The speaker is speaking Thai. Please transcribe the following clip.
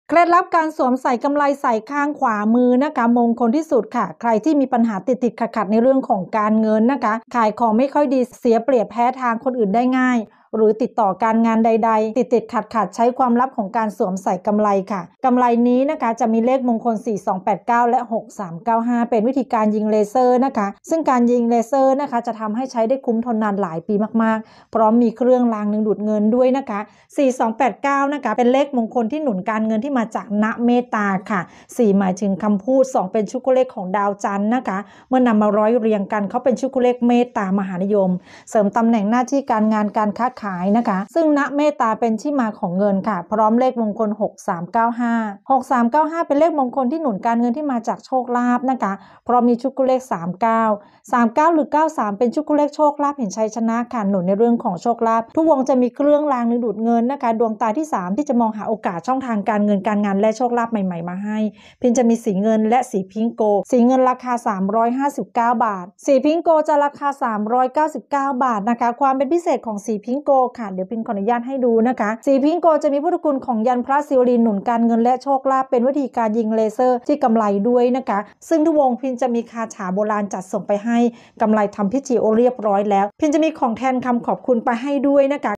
เคล็ดลับการสวมใส่กำไลใส่ข้างขวามือนะคะมงคลที่สุดค่ะใครที่มีปัญหาติดขัดในเรื่องของการเงินนะคะขายของไม่ค่อยดีเสียเปรียบแพ้ทางคนอื่นได้ง่ายหรือติดต่อการงานใดๆติดขัดใช้ความลับของการสวมใส่กำไลค่ะกำไลนี้นะคะจะมีเลขมงคล4289และ6395เป็นวิธีการยิงเลเซอร์นะคะซึ่งการยิงเลเซอร์นะคะจะทำให้ใช้ได้คุ้มทนนานหลายปีมากๆพร้อมมีเครื่องรางดึงดูดเงินด้วยนะคะ4289นะคะเป็นเลขมงคลที่หนุนการเงินที่มาจากณเมตตาค่ะ4หมายถึงคำพูด2เป็นชุกุเลขของดาวจันทร์นะคะเมื่อนำมาร้อยเรียงกันเขาเป็นชุกุเลขเมตตามหานิยมเสริมตำแหน่งหน้าที่การงานการค้าขายนะคะซึ่งณเมตตาเป็นที่มาของเงินค่ะพร้อมเลขมงคล6395เป็นเลขมงคลที่หนุนการเงินที่มาจากโชคลาภนะคะเพราะมีชุกุเลข39หรือ93เป็นชุกุเลขโชคลาภเห็นชัยชนะค่ะหนุนในเรื่องของโชคลาภทุกวงจะมีเครื่องรางดึงดูดเงินนะคะดวงตาที่3ที่จะมองหาโอกาสช่องทางการเงินการงานและโชคลาภใหม่ๆมาให้พินจะมีสีเงินและสีพิงโกสีเงินราคา359บาทสีพิงโกจะราคา399บาทนะคะความเป็นพิเศษของสีพิงโกค่ะเดี๋ยวพินขออนุญาตให้ดูนะคะสีพิงโกจะมีพุทธคุณของยันพระศิวลีหนุนการเงินและโชคลาภเป็นวิธีการยิงเลเซอร์ที่กำไลด้วยนะคะซึ่งทุกวงพินจะมีคาถาโบราณจัดส่งไปให้กำไลทำพิธีโอเรียบร้อยแล้วพินจะมีของแทนคำขอบคุณไปให้ด้วยนะคะ